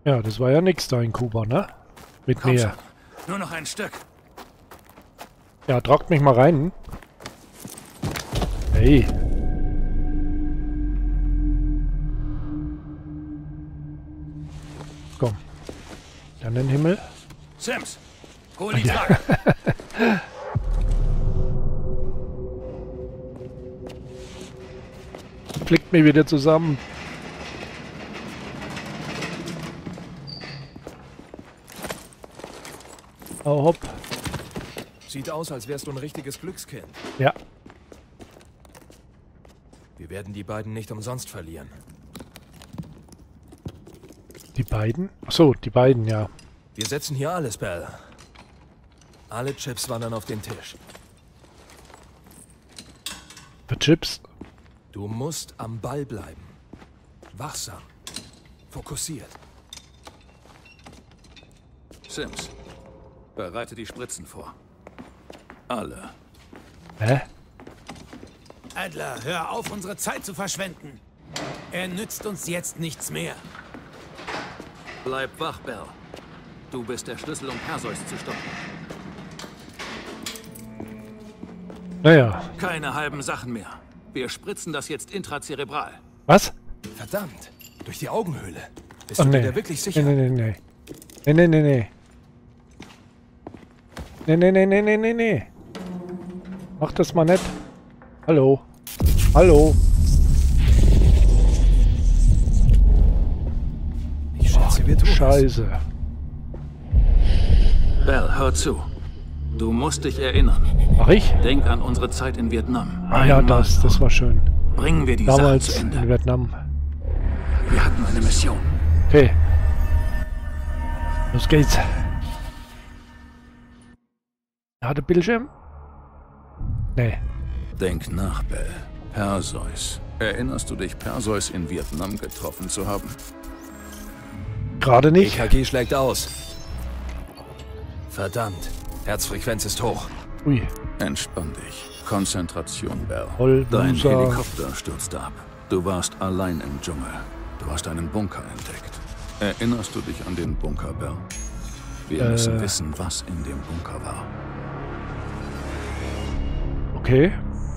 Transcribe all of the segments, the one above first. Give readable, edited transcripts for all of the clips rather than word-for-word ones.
Ja, das war ja nix da in Kuba, ne? Mit Komm mir. schon. Nur noch ein Stück. Ja, tragt mich mal rein. Hey. Komm. Dann den Himmel. Sims, hol die Trage. Flickt mich wieder zusammen. Oh, hopp. Sieht aus, als wärst du ein richtiges Glückskind. Ja. Wir werden die beiden nicht umsonst verlieren. Die beiden? Achso, die beiden, ja. Wir setzen hier alles, Bell. Alle Chips wandern auf den Tisch. Für Chips. Du musst am Ball bleiben. Wachsam. Fokussiert. Sims, bereite die Spritzen vor. Alle. Hä? Adler, hör auf, unsere Zeit zu verschwenden. Er nützt uns jetzt nichts mehr. Bleib wach, Bell. Du bist der Schlüssel, um Perseus zu stoppen. Naja. Keine halben Sachen mehr. Wir spritzen das jetzt intrazerebral. Was? Verdammt. Durch die Augenhöhle. Bist Oh, du nee. dir da wirklich sicher? Nee. Nee. Nee. Mach das mal nicht. Hallo. Hallo. Ich schätze, wir tun es. Scheiße. Bell, hör zu. Du musst dich erinnern. Mach ich? Denk an unsere Zeit in Vietnam. Ah ja, Einmal das war schön. Bringen wir die Sache Damals zu in Ende. Vietnam. Wir hatten eine Mission. Okay. Los geht's. Hat der Bildschirm? Nee. Denk nach, Bell. Perseus. Erinnerst du dich, Perseus in Vietnam getroffen zu haben? Gerade nicht. EKG schlägt aus. Verdammt. Herzfrequenz ist hoch. Ui. Entspann dich. Konzentration, Bell. Vollbluser. Dein Helikopter stürzte ab. Du warst allein im Dschungel. Du hast einen Bunker entdeckt. Erinnerst du dich an den Bunker, Bell? Wir müssen wissen, was in dem Bunker war. Okay.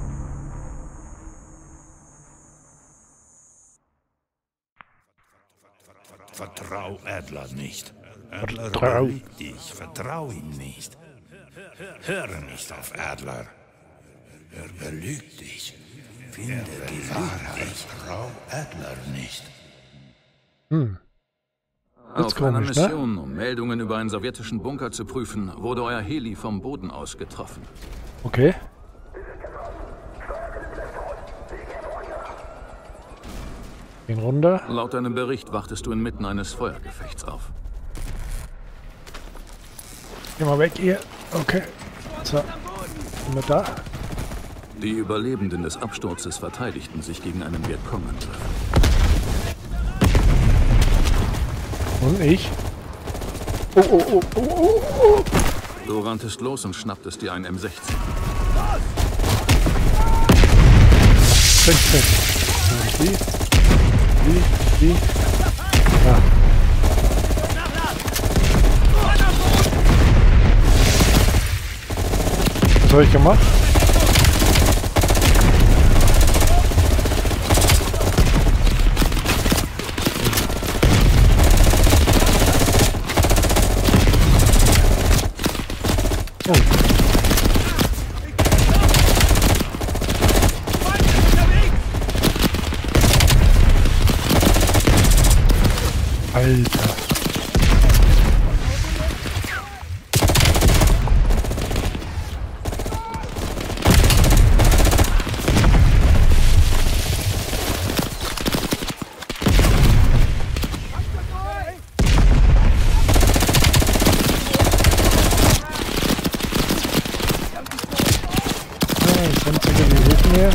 Vertrau Adler nicht. Adler Vertrau. überlügt dich. Vertrau ihm nicht. Höre nicht auf Adler. Er belügt dich. Finde die Wahrheit. Vertrau Adler nicht. Auf komisch, einer ne? Mission, um Meldungen über einen sowjetischen Bunker zu prüfen, wurde euer Heli vom Boden aus getroffen. Okay. Gehen runter. Laut deinem Bericht wachtest du inmitten eines Feuergefechts auf. Geh mal weg hier. Okay. So. Sind wir da? Die Überlebenden des Absturzes verteidigten sich gegen einen Vietcong-Angriff. Und ich? Oh. Du ranntest los und schnapptest dir ein M16. 15. Wie? Ja. Was habe ich gemacht? Alter. Jetzt sind sie die Hilfen her.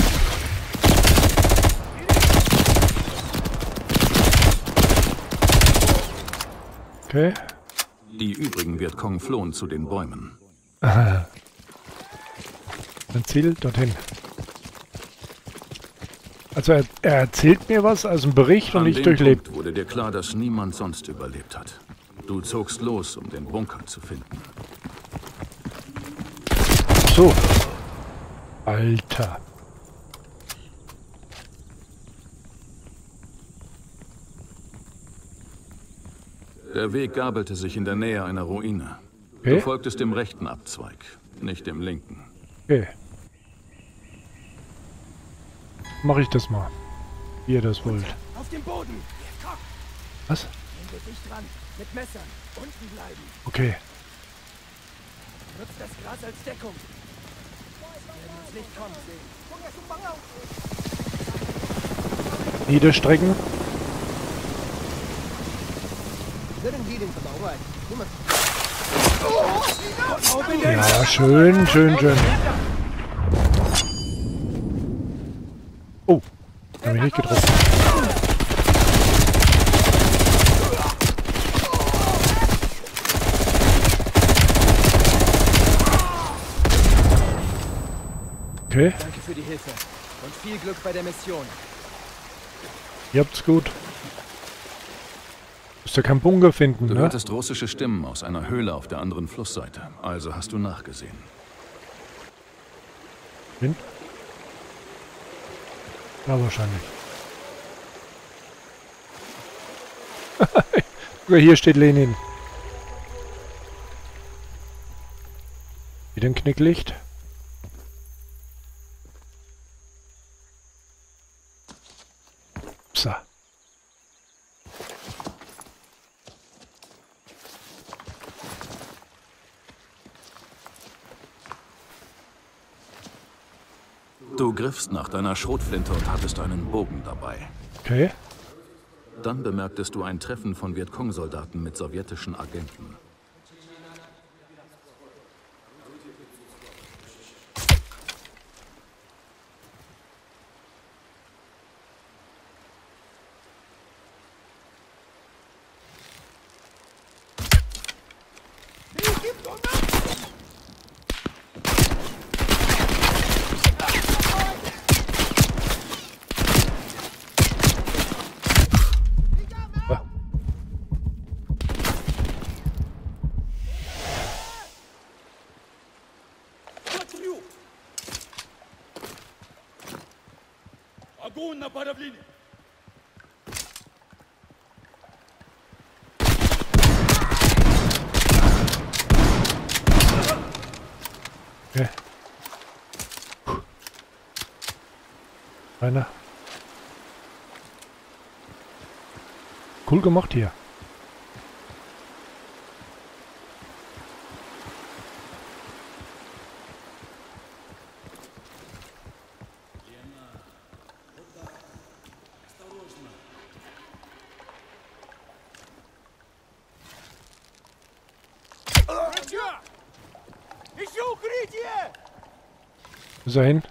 Okay. Die übrigen Vietcong flohen zu den Bäumen. Mein Ziel dorthin. Also er erzählt mir was als ein Bericht und An ich dem durchlebe. Punkt wurde dir klar, dass niemand sonst überlebt hat. Du zogst los, um den Bunker zu finden. So. Alter. Der Weg gabelte sich in der Nähe einer Ruine. Okay. Du folgtest dem rechten Abzweig, nicht dem linken. Okay. Mach ich das mal. Wie ihr das wollt. Auf dem Boden! Komm, Was? wir dicht dran. Mit Messern. Unten bleiben. Okay. Nutzt das Gras als Deckung. Wir werden uns nicht kommen sehen. Niederstrecken. Ja, schön, schön, schön. Oh, hab ich nicht getroffen. Okay, Danke für die Hilfe und viel Glück bei der Mission. ihr habt's gut. Müsst ihr keinen Bunker finden, Du ne? hörtest russische Stimmen aus einer Höhle auf der anderen Flussseite. Also hast du nachgesehen. Hin? Ja, wahrscheinlich. Hier steht Lenin. Wieder ein Knicklicht. So. Du griffst nach deiner Schrotflinte und hattest einen Bogen dabei. Okay. Dann bemerktest du ein Treffen von Vietcong-Soldaten mit sowjetischen Agenten. Огонь на подавление! Okay. Einer. Cool gemacht hier. Ищу укрытие! Wo ist er hin?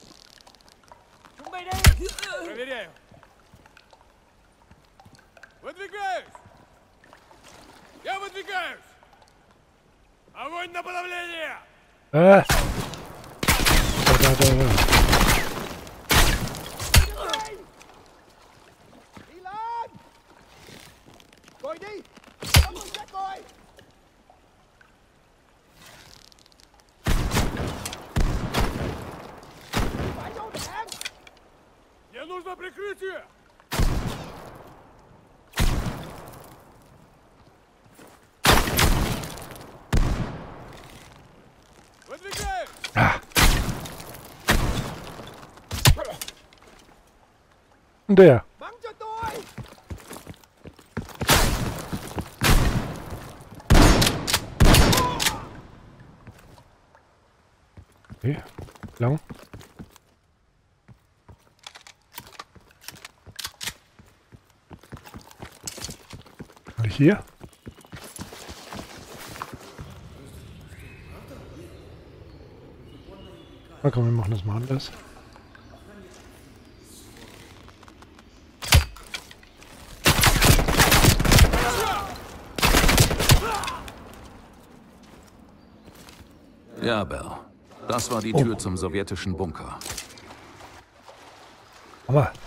Проверяю. Выдвигаюсь! Я выдвигаюсь! Огонь на подавление! Da. Ilan! Coi đi! Ông ơi, chết coi! Мне нужно прикрытие! Выдвигаюсь! Ah. Und der. Bắn cho tôi! Okay. Lang. Hier. Na komm, wir machen das mal anders. Ja, Bell. Das war die Tür zum sowjetischen Bunker. Aber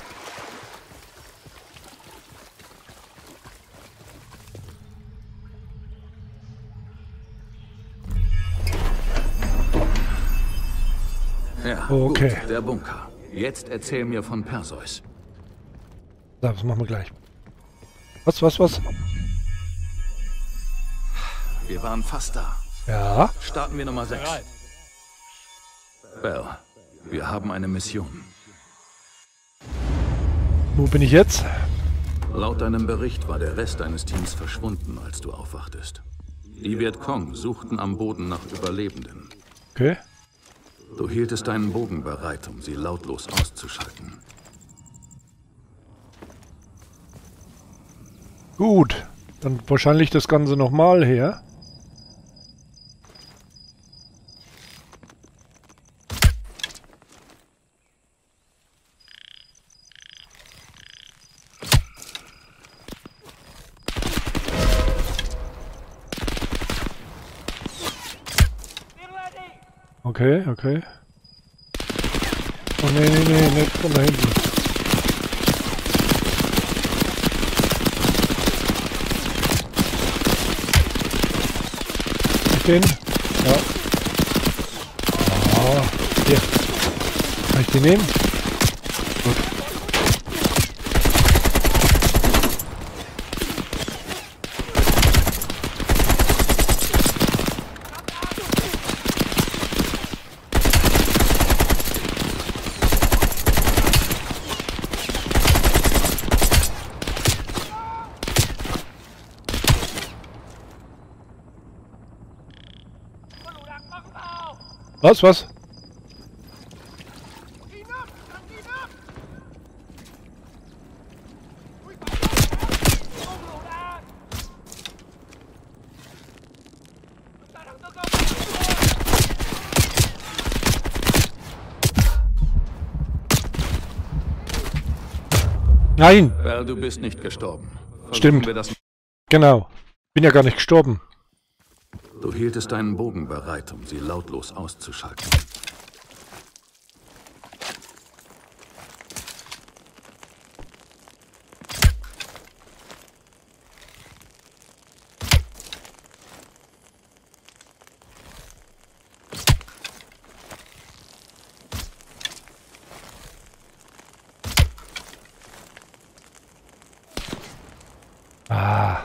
Ja, Okay. gut, der Bunker. Jetzt erzähl mir von Perseus. Das machen wir gleich. Was? Wir waren fast da. Ja. Starten wir Nummer 6. Bell, wir haben eine Mission. Wo bin ich jetzt? Laut deinem Bericht war der Rest deines Teams verschwunden, als du aufwachtest. Die Vietcong suchten am Boden nach Überlebenden. Okay. Du hieltest deinen Bogen bereit, um sie lautlos auszuschalten. Gut. Dann wahrscheinlich das Ganze nochmal her. Okay. Oh nee, nicht von da hinten. Den? Ja. Oh, hier. Kann ich die nehmen? Gut. Was? Nein! Bell, du bist nicht gestorben. Versuchen Stimmt. wir das. Genau. Bin ja gar nicht gestorben. Du hieltest deinen Bogen bereit, um sie lautlos auszuschalten. Ah.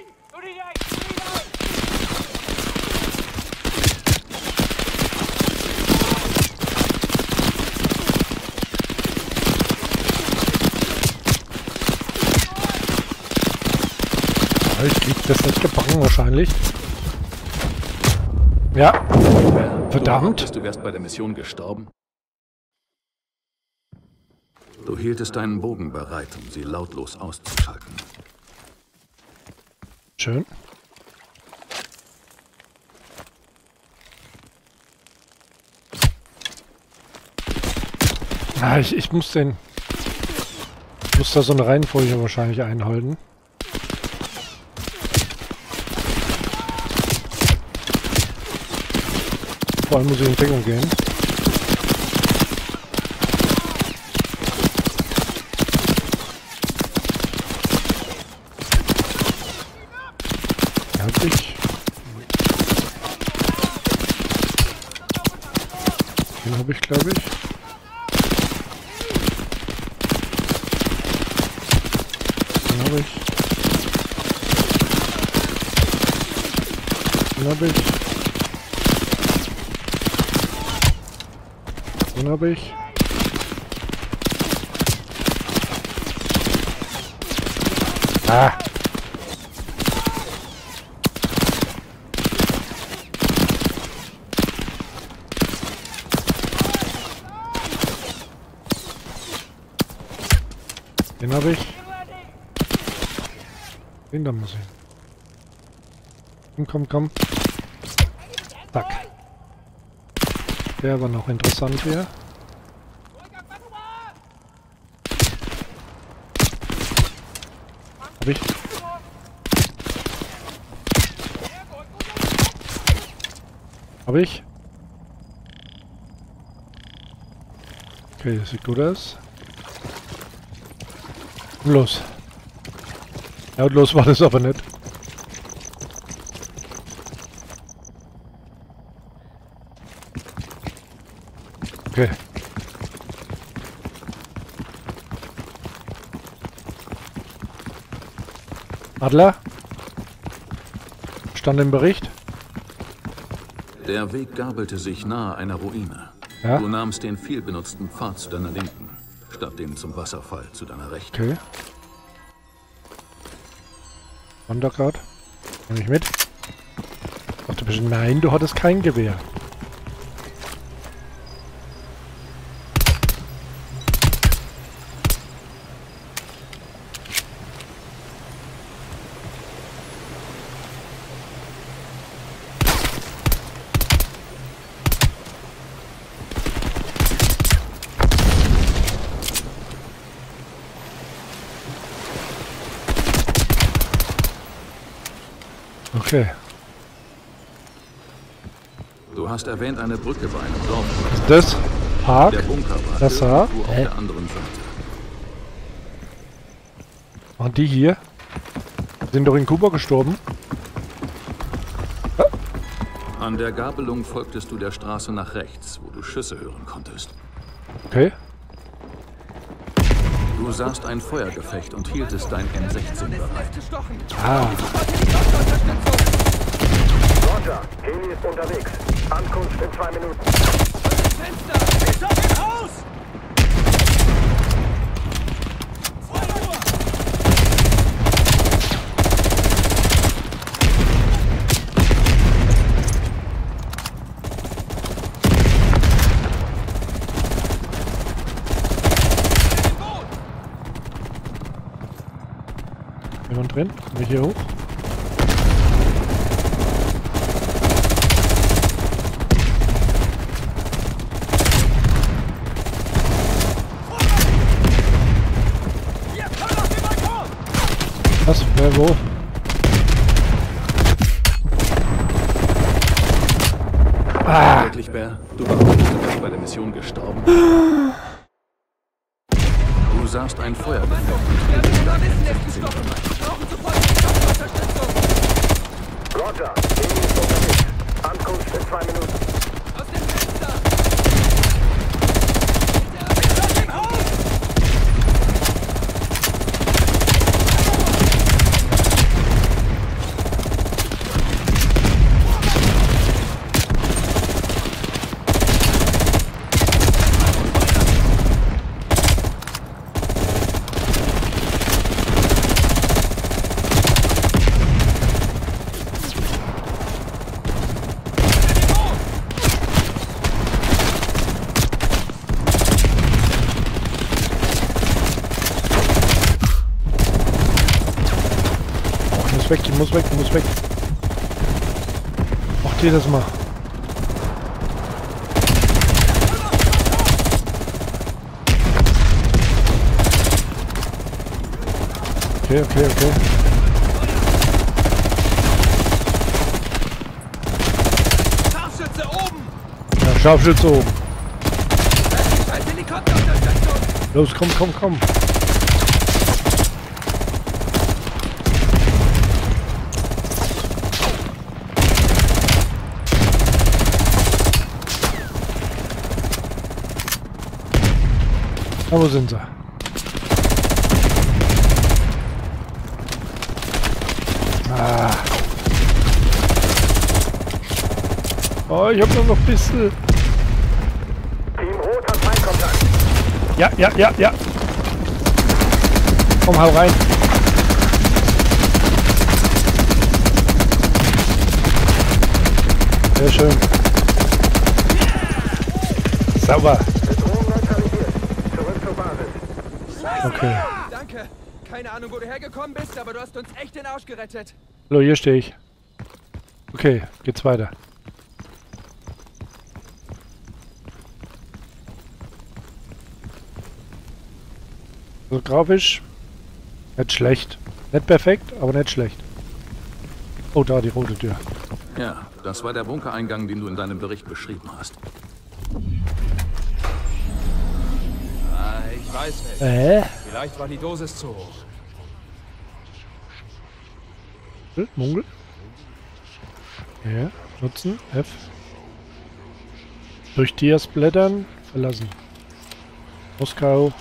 Ich krieg das nicht gebacken wahrscheinlich. Ja. Verdammt. Du wärst bei der Mission gestorben. Du hieltest deinen Bogen bereit, um sie lautlos auszuschalten. Schön. Ah, ich muss den... Ich muss da so eine Reihenfolge wahrscheinlich einhalten. Vor allem muss ich in Deckung gehen. Den hab ich. Den habe ich, glaube ich. Den habe ich. Den habe ich. Den habe ich. Ah! Den habe ich. Den da muss ich. Komm. Zack. Der war noch interessant hier. Hab ich. Hab ich. Okay, das sieht gut aus. Los. Ja, und los war das aber nicht. Okay. Adler? Stand im Bericht? Der Weg gabelte sich nahe einer Ruine. Ja? Du nahmst den vielbenutzten Pfad zu deiner Linken, statt den zum Wasserfall zu deiner Rechten. Okay. Wandergrad. Nehme ich mit. Dachte bestimmt, nein, du hattest kein Gewehr. Okay. Du hast erwähnt, eine Brücke bei einem Dorf. Das? Park? Der Bunker war Das da? irgendwo auf der anderen Seite. Waren die hier? Sind doch in Kuba gestorben? An der Gabelung folgtest du der Straße nach rechts, wo du Schüsse hören konntest. Okay. Du sahst ein Feuergefecht und hieltest dein M16 bereit. Ah. Roger, Heli ist unterwegs. Ankunft in 2 Minuten. Fenster! Ist auf dem Haus! Jemand drin? Komme ich hier hoch? Was? Wer wo? Ah! Wirklich, Bär? Du warst bei der Mission gestorben. Du sahst ein Feuergefecht. Roger, Heli ist unterwegs. Ankunft in 2 Minuten. Aus dem Fenster! Ist auf dem Haus! Ich muss weg, ich muss weg. Macht ihr das mal. Okay, okay, okay. Scharfschütze oben! Ja, Scharfschütze oben. Scheiß Helikopterunterstützung! Los, komm, komm, komm. Na, wo sind sie? Ah. Oh, ich hab nur noch ein bisschen. Team Rot hat Feindkontakt. Ja, ja, ja, ja. Komm, hau rein. Sehr schön. Sauber. Bedrohung neutralisiert. Zurück zur Basis. Okay. Danke. Keine Ahnung, wo du hergekommen bist, aber du hast uns echt den Arsch gerettet. Hallo, hier stehe ich. Okay, geht's weiter. So grafisch. Nicht schlecht. Nicht perfekt, aber nicht schlecht. Oh, da die rote Tür. Ja, das war der Bunkereingang, den du in deinem Bericht beschrieben hast. Ich weiß nicht. Vielleicht war die Dosis zu hoch. Mungel. Ja, nutzen. F. Durch Dias blättern. Verlassen. Moskau.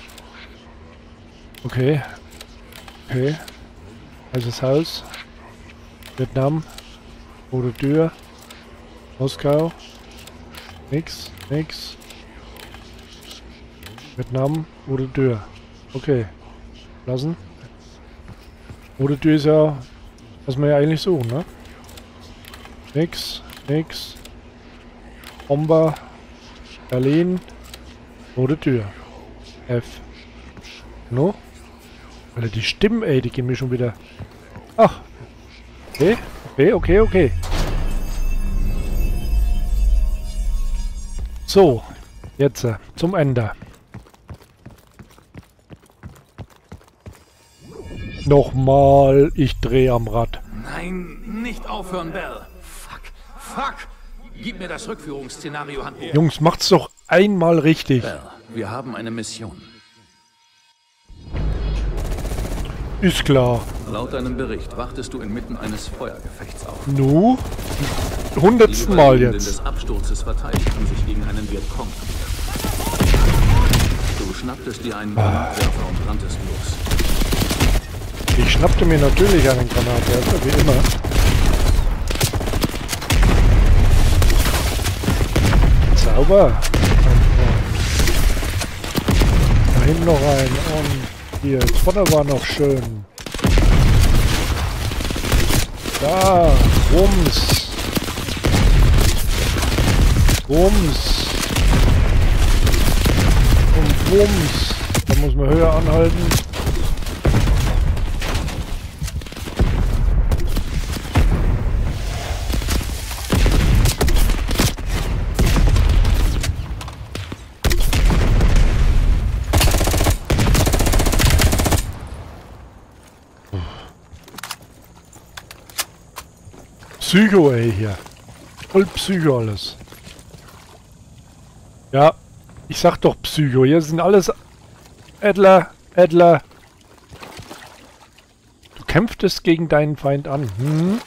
Okay. Okay. Weißes Haus. Vietnam. Rote Tür. Moskau. Nix. Nix. Vietnam. Rote Tür. Okay. Lassen. Rote Tür ist ja, was wir ja eigentlich suchen, ne? Nix. Nix. Bomber. Berlin. Rote Tür. F. No? Alter, die Stimmen, ey, die gehen mir schon wieder. Ach. Okay. Okay, okay, okay. So. Jetzt zum Ende. Nochmal. Ich drehe am Rad. Nein, nicht aufhören, Bell. Fuck. Fuck. Gib mir das Rückführungsszenario-Handbuch. Jungs, macht's doch einmal richtig. Bell, wir haben eine Mission. Ist klar. Laut deinem Bericht wachtest du inmitten eines Feuergefechts auf. Nu? Die 100. Mal Überlebenden jetzt. des Absturzes verteidigten sich gegen einen Vietcong. Du schnapptest dir einen Granatwerfer und ranntest los. Ich schnappte mir natürlich einen Granatwerfer, wie immer. Sauber. Da hinten noch ein. Und hier, jetzt vorne war noch schön. Da, Rums. Rums. Und Rums. Da muss man höher anhalten. Psycho, ey, hier. Voll Psycho alles. Ja, ich sag doch Psycho. Hier sind alles Adler. Du kämpftest gegen deinen Feind an. Hm?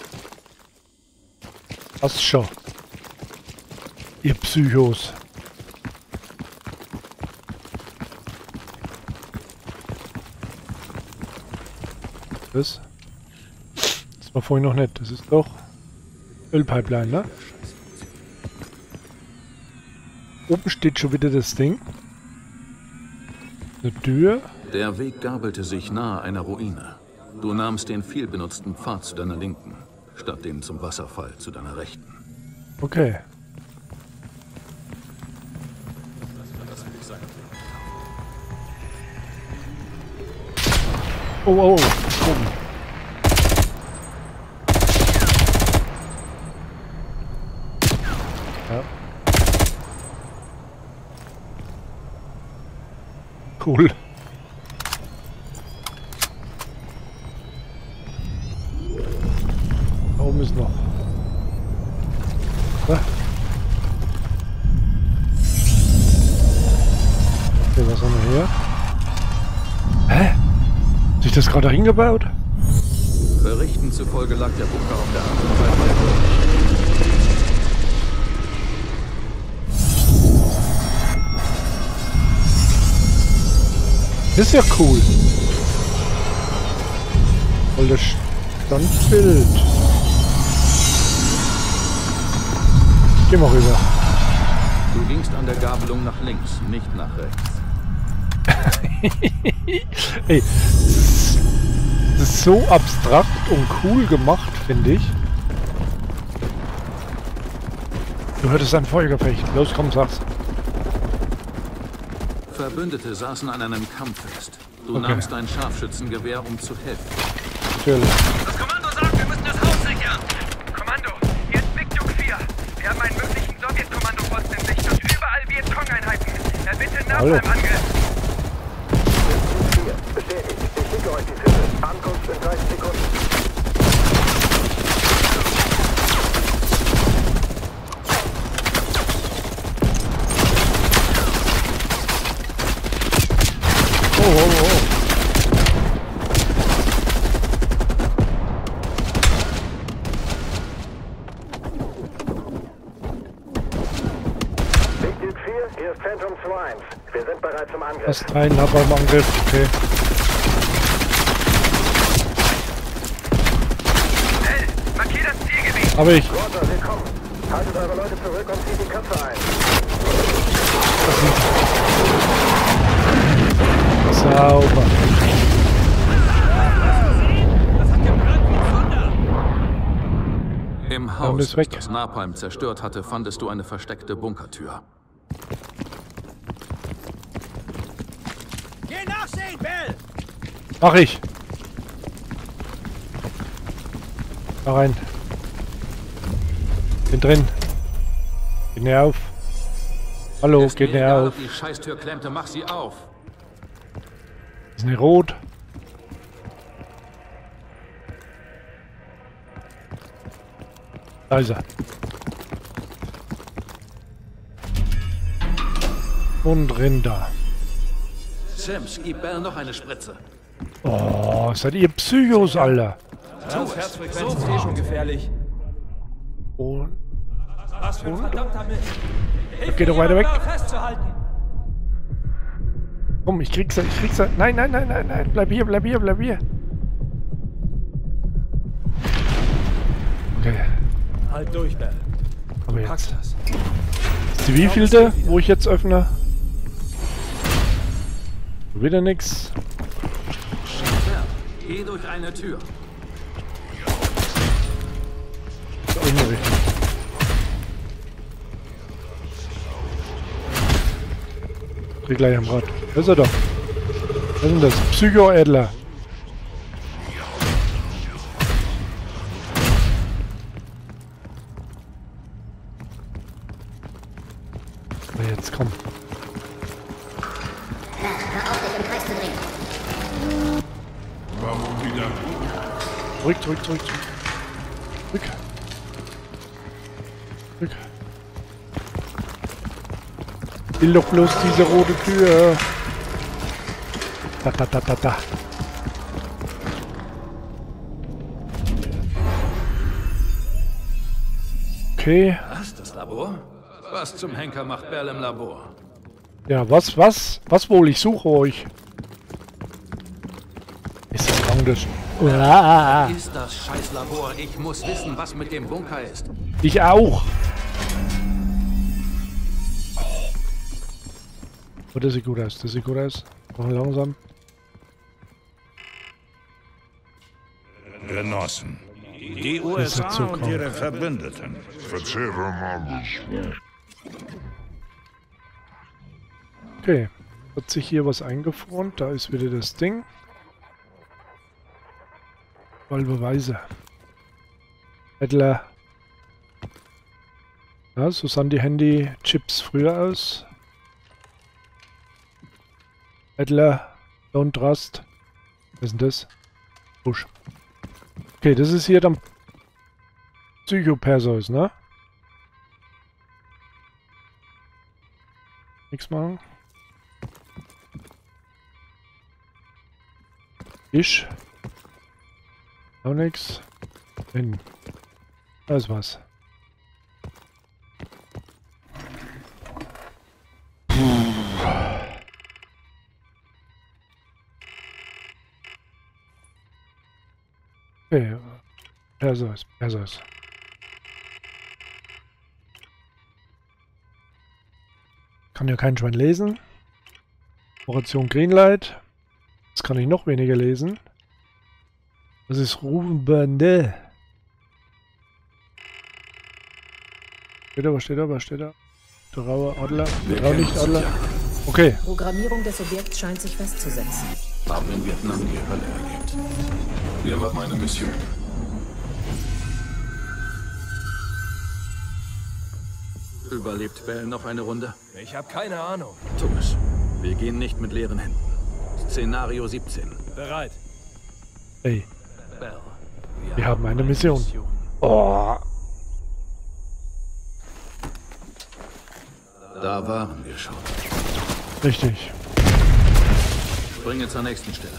Passt schon. Ihr Psychos. Das war vorhin noch nicht. Das ist doch Ölpipeline, ne? Oben steht schon wieder das Ding. Eine Tür. Der Weg gabelte sich nahe einer Ruine. Du nahmst den vielbenutzten Pfad zu deiner Linken, statt den zum Wasserfall zu deiner Rechten. Okay. Oh, oh, oh. Oben. Ja. Cool. Da oben ist noch. Da. Okay, was haben wir hier? Hä? Hat sich das gerade hingebaut? Berichten zufolge lag der Bunker auf der anderen Seite der Brücke. Das ist ja cool. Voll das Standbild. Geh mal rüber. Du gingst an der Gabelung nach links, nicht nach rechts. Ey, das ist so abstrakt und cool gemacht, finde ich. Du hörtest ein Feuergefecht. Los, komm, sag's. Verbündete saßen an einem Kamm fest. Du nahmst dein Scharfschützengewehr, um zu helfen. Natürlich. Das Kommando sagt, wir müssen das Haus sichern. Kommando, hier ist Big Duke 4. Wir haben einen möglichen Sowjetkommandoposten in Sicht und überall Vietcong-Einheiten. Bitte nach beim Angriff. Bestätigt. Ich schicke euch die Filme. Ankunft in 30 Sekunden. Oh, oh, oh. Big Duke 4, hier ist bereit zum Angriff. Das 3,5 am Angriff, okay. Schnell! Markier das Zielgebiet! Hab ich. Grotter, wir kommen. Haltet eure Leute zurück und zieht die Köpfe ein. Sauber. Im ist Haus, weg. das Napalm zerstört hatte, fandest du eine versteckte Bunkertür. Geh nachsehen, Bell! Mach ich. Da rein. Bin drin. Geht näher auf. Hallo, Ist geht mir näher egal, auf. ob die Scheißtür klemmte, mach sie auf. Ist nicht rot. Da ist er. Und Rinder. Sims, gib Bell noch eine Spritze. Oh, seid ihr Psychos, Alter. Herzfrequenz ist eh schon gefährlich. Und Was für ein verdammter Mist. Hilf Geh doch mir, weiter weg. jemanden da festzuhalten. komm, ich krieg's. Nein, nein, nein, nein, nein. Bleib hier, bleib hier, bleib hier. Okay, Halt durch, Bell. aber Packst jetzt. das. Ist die wievielte, wo ich jetzt öffne? Wieder nix. Bell, geh durch eine Tür. Unrichtig. Dreh gleich am Rad. Da ist er doch. Was ist denn das? Psycho-Adler. Na jetzt komm. Zurück, zurück, zurück, zurück. Zurück. Zurück. Will doch bloß diese rote Tür. Da, da, da, da, da. Okay. Was, das Labor? Was zum Henker macht Bell im Labor? Ja, was wohl? Ich suche euch. Ist das praktisch? Uah. Ist das scheiß Labor? Ich muss wissen, was mit dem Bunker ist. Ich auch. Oh, das sieht gut aus, das sieht gut aus. Machen langsam. Genossen. Die Das USA ist so und kaum. ihre Verbündeten. Okay. Hat sich hier was eingefroren? Da ist wieder das Ding. Weil Beweise. Adler. Ja, so sahen die Handy-Chips früher aus. Adler, Don't Trust. Was ist denn das? Push. Okay, das ist hier dann Psycho-Perseus, ne? Nichts machen. Ich. Auch nix. Hin. Da ist was. Okay. Perseus. Kann ja kein Schwein lesen. Operation Greenlight. Das kann ich noch weniger lesen. Das ist Rubende. Was steht da? Der raue Adler. Graulichtadler. Okay. Programmierung des Objekts scheint sich festzusetzen. Haben in Vietnam die Hölle erlebt. Wir machen eine Mission. Überlebt Bell noch eine Runde? Ich habe keine Ahnung. Thomas, wir gehen nicht mit leeren Händen. Szenario 17. Bereit. Ey, Bell. wir haben eine Mission. Oh. Da waren wir schon. Richtig. Springe zur nächsten Stelle.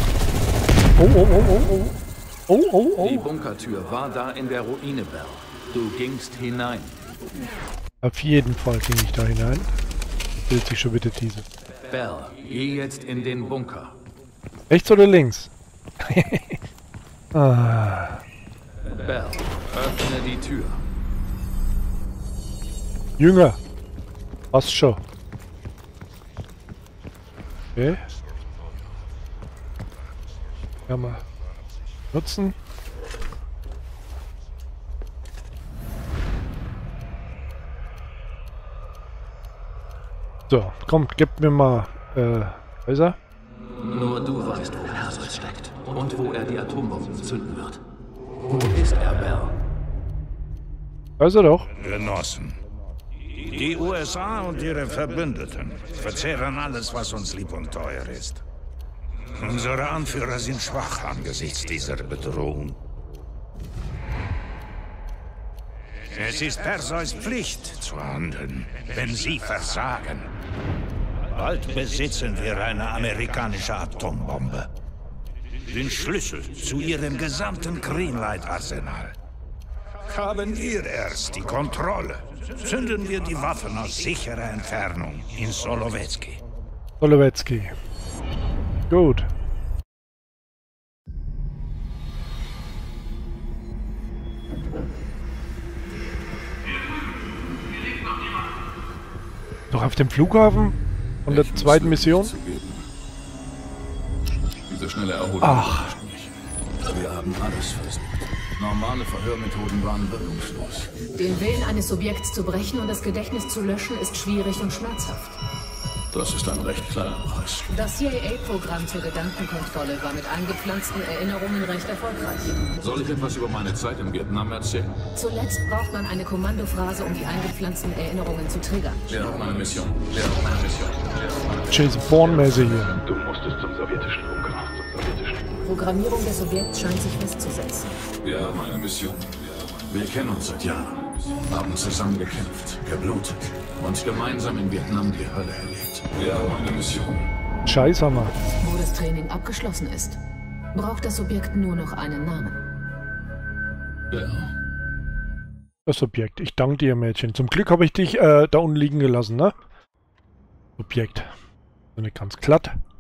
Oh. Die Bunkertür war da in der Ruine, Bell. Du gingst hinein. Auf jeden Fall ging ich da hinein. Bild sich schon bitte diese. Bell, geh jetzt in den Bunker. Rechts oder links? Ah. Bell, öffne die Tür. Jünger. Passt schon. Okay. Ja, mal nutzen. So, komm, gib mir mal, ist er? Nur du weißt, wo Perseus steckt und wo er die Atombomben zünden wird. Wo ist er, Bell? Da ist er doch. Genossen. Die USA und ihre Verbündeten verzehren alles, was uns lieb und teuer ist. Unsere Anführer sind schwach angesichts dieser Bedrohung. Es ist Perseus Pflicht zu handeln, wenn sie versagen. Bald besitzen wir eine amerikanische Atombombe. Den Schlüssel zu ihrem gesamten Greenlight-Arsenal. Haben wir erst die Kontrolle, zünden wir die Waffen aus sicherer Entfernung in Solowetsky. Solowetsky. Gut. Doch auf dem Flughafen? Von der zweiten Mission? Diese schnelle Erholung. Ach. Wir haben alles versucht. Normale Verhörmethoden waren wirkungslos. Den Willen eines Subjekts zu brechen und das Gedächtnis zu löschen, ist schwierig und schmerzhaft. Das ist ein recht kleiner Preis. Das CIA-Programm zur Gedankenkontrolle war mit eingepflanzten Erinnerungen recht erfolgreich. Soll ich etwas über meine Zeit in Vietnam erzählen? Zuletzt braucht man eine Kommandophrase, um die eingepflanzten Erinnerungen zu triggern. Wer hat meine Mission? Wer hat meine Mission? Jason Bourne-mäßig hier. Du musstest zum sowjetischen Bunker. Programmierung des Objekts scheint sich festzusetzen. Wir haben eine Mission. Wir kennen uns seit Jahren. Haben zusammen gekämpft, geblutet und gemeinsam in Vietnam die Hölle erlebt. Wir haben eine Mission. Scheißhammer. Wo das Training abgeschlossen ist, braucht das Objekt nur noch einen Namen. Ja. Das Objekt. Ich danke dir, Mädchen. Zum Glück habe ich dich da unten liegen gelassen, ne? Objekt. So nicht ganz glatt.